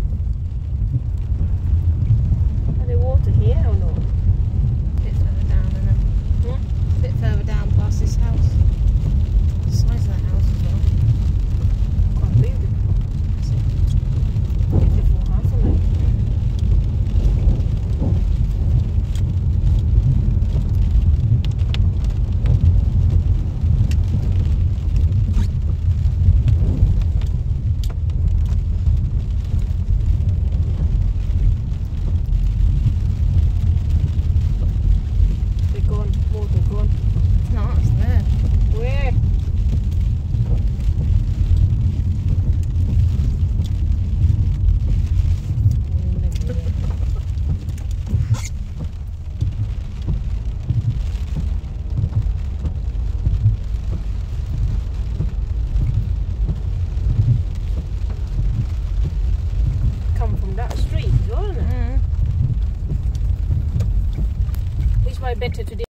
Are there water here or not? A bit further down, isn't it? Hmm? A bit further down past this house. The size of that house as well. Quite beautiful. Beautiful house, isn't it? They're gone. Water gone. It's not, it's there. Where? Come from that street as well, isn't it? Mm. Which way better to do?